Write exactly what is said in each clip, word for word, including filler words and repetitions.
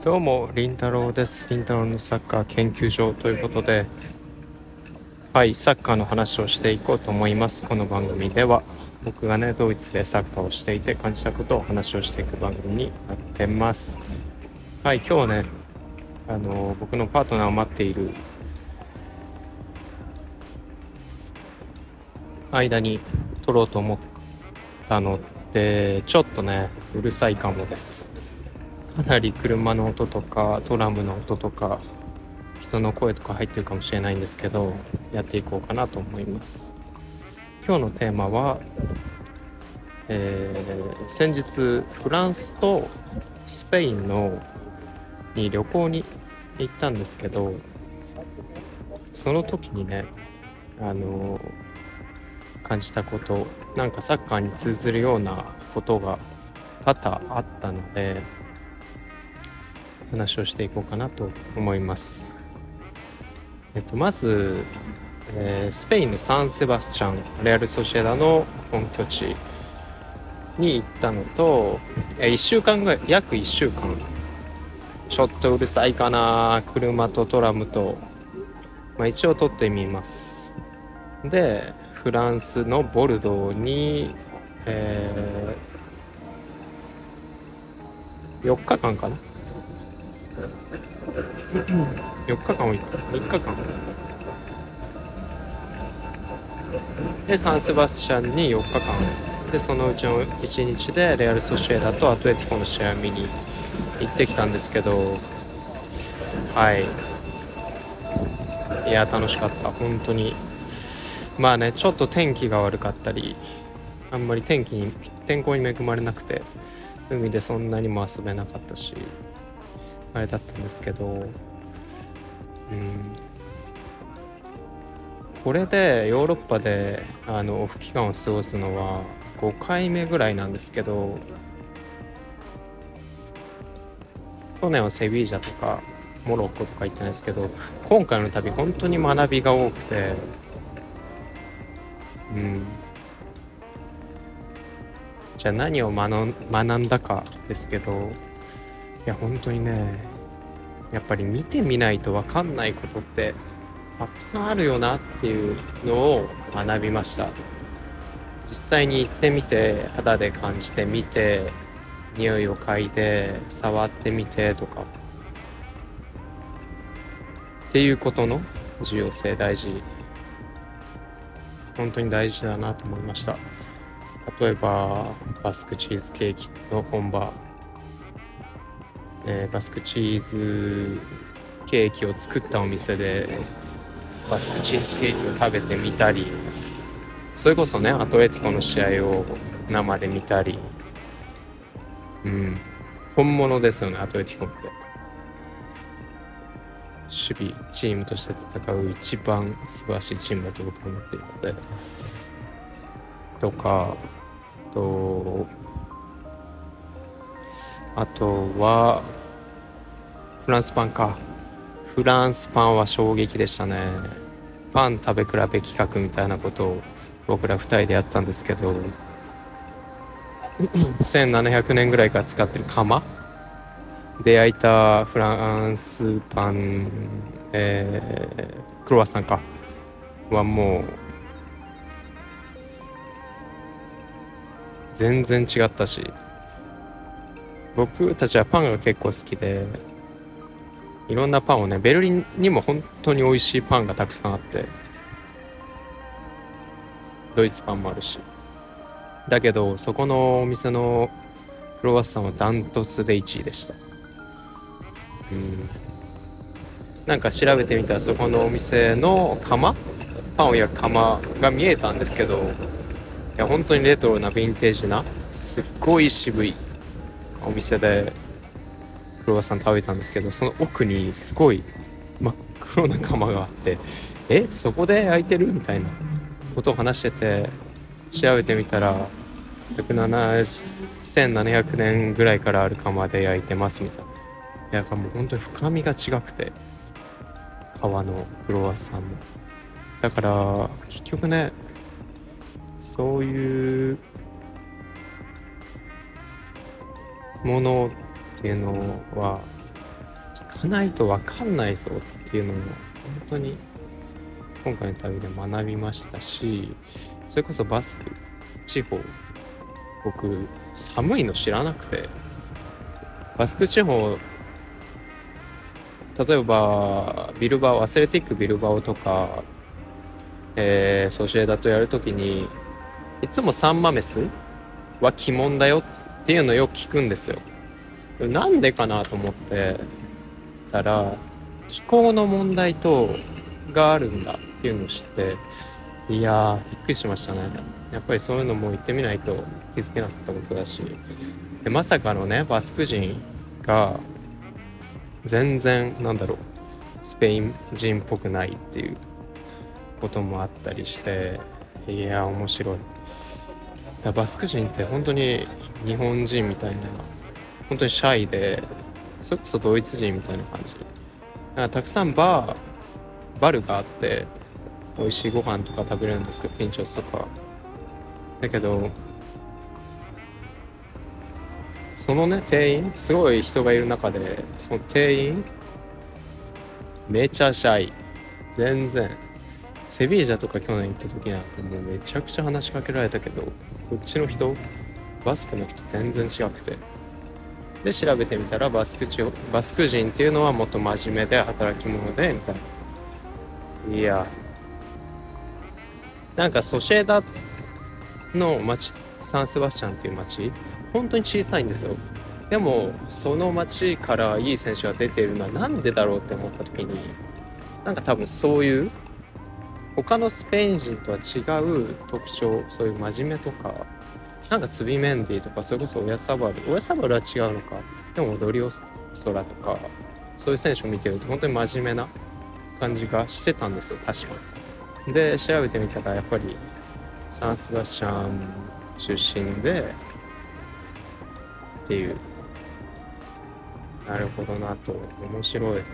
どうも、りんたろうです。りんたろうのサッカー研究所ということで、はい、サッカーの話をしていこうと思います。この番組では、僕がね、ドイツでサッカーをしていて感じたことを話をしていく番組になってます。はい、今日はね、あの僕のパートナーを待っている間に撮ろうと思ったので、ちょっとね、うるさいかもです。かなり車の音とかトラムの音とか人の声とか入ってるかもしれないんですけど、やっていこうかなと思います。今日のテーマは、えー、先日フランスとスペインのに旅行に行ったんですけど、その時にね、あの感じたこと、なんかサッカーに通ずるようなことが多々あったので、話をしていこうかなと思います。えっと、まず、えー、スペインのサンセバスチャン、レアル・ソシエダの本拠地に行ったのと、えー、いっしゅうかんぐらい、約いっしゅうかん、ちょっとうるさいかな、車とトラムと、まあ、一応撮ってみます。で、フランスのボルドーに、えー、よっかかんかなよっかかんもいいかみっかかんで、サンセバスチャンによっかかんで、そのうちのいちにちでレアル・ソシエダとアトレティコの試合を見に行ってきたんですけど、はいいや楽しかった。本当にまあね、ちょっと天気が悪かったり、あんまり天気に天候に恵まれなくて、海でそんなにも遊べなかったしあれだったんですけど、うん、これでヨーロッパであのオフ期間を過ごすのはごかいめぐらいなんですけど、去年はセビージャとかモロッコとか行ったんですけど、今回の旅本当に学びが多くて、うんじゃあ何を学んだかですけど、いや本当にね、やっぱり見てみないと分かんないことってたくさんあるよなっていうのを学びました。実際に行ってみて、肌で感じてみて、匂いを嗅いで触ってみてとかっていうことの重要性、大事、本当に大事だなと思いました。例えばバスクチーズケーキの本場、えー、バスクチーズケーキを作ったお店でバスクチーズケーキを食べてみたり、それこそねアトレティコの試合を生で見たり、うん本物ですよね、アトレティコって。守備チームとして戦う一番素晴らしいチームだと僕は思っているので、とかとあとはフランスパンかフランスパンは衝撃でしたね。パン食べ比べ企画みたいなことを僕らふたりでやったんですけど、せんななひゃくねんぐらいから使ってる窯で焼いたフランスパン、えー、クロワッサンかはもう全然違ったし、僕たちはパンが結構好きで、いろんなパンをね、ベルリンにも本当に美味しいパンがたくさんあって、ドイツパンもあるし、だけどそこのお店のクロワッサンはダントツでいちいでした。うん、なんか調べてみたら、そこのお店の窯、パンを焼く窯が見えたんですけど、いや本当にレトロなヴィンテージなすっごい渋いお店でクロワッサン食べたんですけど、その奥にすごい真っ黒な窯があって、えそこで焼いてるみたいなことを話してて、調べてみたらせんななひゃくねんぐらいからある窯で焼いてますみたいな。いやもう本当に深みが違くて、皮のクロワッサンの、だから結局ね、そういうものっていうのはかないと分かんないぞっていうのを本当に今回の旅で学びましたし、それこそバスク地方、僕寒いの知らなくて、バスク地方、例えばビルバオ、アスレティックビルバオとか、えー、ソシエダとやるときにいつもサンマメスは鬼門だよっていうのをよく聞くんですよ。なんでかなと思ってたら、気候の問題とがあるんだっていうのを知って、いやーびっくりしましたね。やっぱりそういうのも言ってみないと気づけなかったことだし、でまさかのねバスク人が全然なんだろうスペイン人っぽくないっていうこともあったりして、いや面白い。だバスク人って本当に日本人みたいな、本当にシャイで、それこそドイツ人みたいな感じ。だからたくさんバーバルがあって美味しいご飯とか食べれるんですけど、ピンチョスとかだけど、そのね店員、すごい人がいる中でその店員めちゃシャイ。全然セビージャとか去年行った時なんかもうめちゃくちゃ話しかけられたけど、こっちの人バスクの人全然違くて、で調べてみたらバスク地方バスク人っていうのはもっと真面目で働き者でみたいな。いやなんかソシエダの町、サンセバスチャンっていう町本当に小さいんですよ。でもその町からいい選手が出ているのはなんでだろうって思った時に、なんか多分そういう他のスペイン人とは違う特徴、そういう真面目とか、なんかツビメンディとか、それこそオヤサバルオヤサバルは違うのか、でもドリオソラとかそういう選手を見てると本当に真面目な感じがしてたんですよ、確かに。で調べてみたらやっぱりサンセバスチャン出身でっていう、なるほどなと、面白い、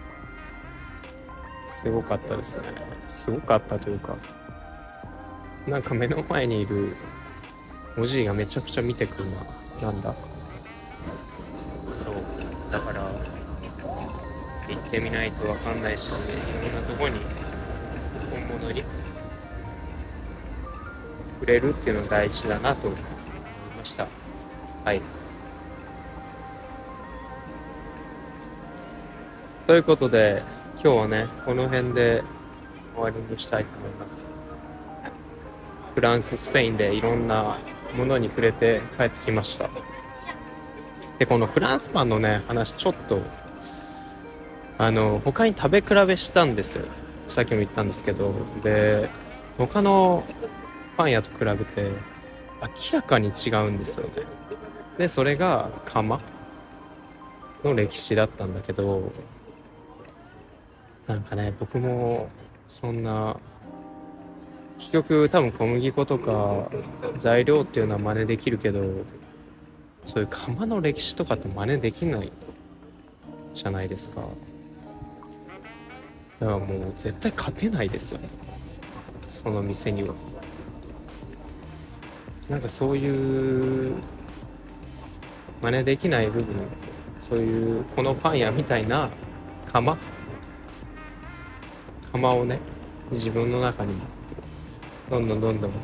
すごかったですね。すごかったというか、なんか目の前にいるおじいがめちゃくちゃ見てくるな。なんだそうだから行ってみないと分かんないし、いろんなとこに本物に触れるっていうのが大事だなと思いました。はい、ということで今日はねこの辺で終わりにしたいと思います。フランス、スペインでいろんなものに触れて帰ってきました。でこのフランスパンのね話、ちょっとあの他に食べ比べしたんですよ。さっきも言ったんですけど、で他のパン屋と比べて明らかに違うんですよね。でそれが窯の歴史だったんだけど、なんかね僕もそんな結局多分小麦粉とか材料っていうのは真似できるけど、そういう窯の歴史とかって真似できないじゃないですか。だからもう絶対勝てないですよね、その店には。なんかそういう真似できない部分、そういうこのパン屋みたいな窯窯をね自分の中にどんどんどんどん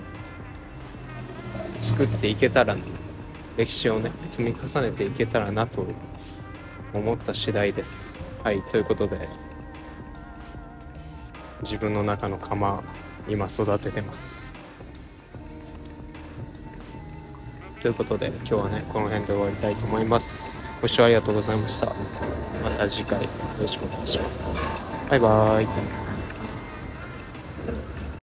作っていけたら、歴史をね積み重ねていけたらなと思った次第です。はい、ということで自分の中の窯今育ててます。ということで今日はねこの辺で終わりたいと思います。ご視聴ありがとうございました。また次回よろしくお願いします。バイバーイ。